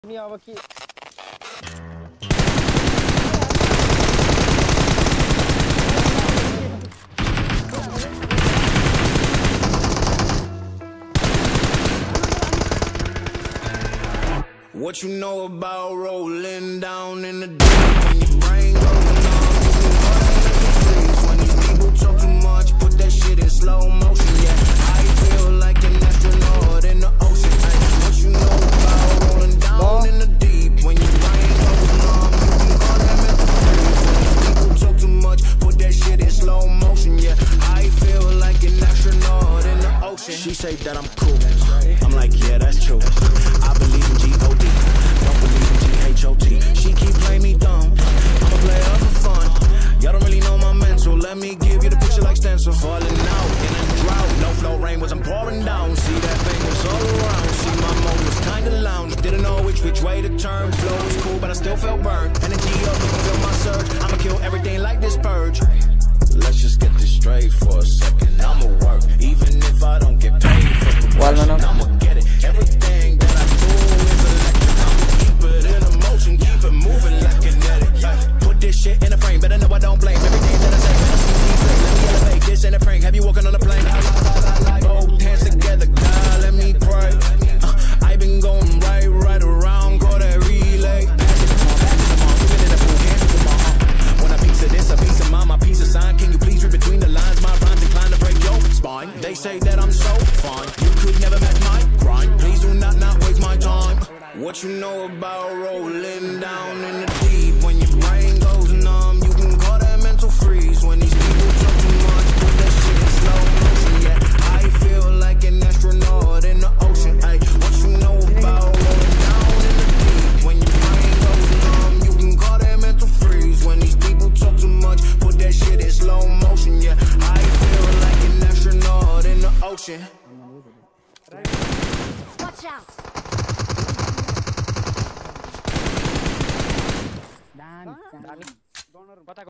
What you know about rolling down in the deep when your brain goes numb? When these people talk too much, put that shit in slow motion. Yeah, I feel like an astronaut in the ocean. Ay, what you know about rolling down in the deep when your brain goes numb? You can call that mental freeze. When these people talk too much, put that shit in slow motion. Yeah, I feel like an astronaut in the ocean. She say that I'm cool. I'm like, yeah, that's true. I believe in G-O-D. Don't believe in G-H-O-T. She keep playing me dumb. I'm a player for fun. Y'all don't really know my mental. Let me give you the picture like stencil. Falling out in a drought. No flow rain wasn't pouring down. See that thing was all around. See my mode was kinda lounge. Didn't know which way to turn. Flow was cool, but I still felt burned. Energy up, you can feel my surge. I'ma kill everything like this purge. Let's just get this straight for a second. I'ma work, even if I don't get paid for promotion. I'ma get it. Everything that I do is electric. I'ma keep it in a motion, keep it moving like kinetic. Put this shit in a frame, better know I don't blame everything that I say. Let me elevate this in a prank. Have you walking on a plane? Both hands together, God, let me pray. I been going right around, call that relay. When I piece of this, a piece of mine, my piece of sign. Can you please read between the lines? My rhymes inclined to break your spine. They say that I'm so fine, you could never match my grind. Please do not waste my time. What you know about rolling down in the deep when your brain goes numb? You can call that mental freeze. When these people talk too much, put that shit in slow motion. Yeah, I feel like an astronaut in the ocean. Ay, what you know about rolling down in the deep when your brain goes numb? You can call that mental freeze. When these people talk too much, put that shit in slow motion. Yeah, I feel like an astronaut in the ocean. Watch out!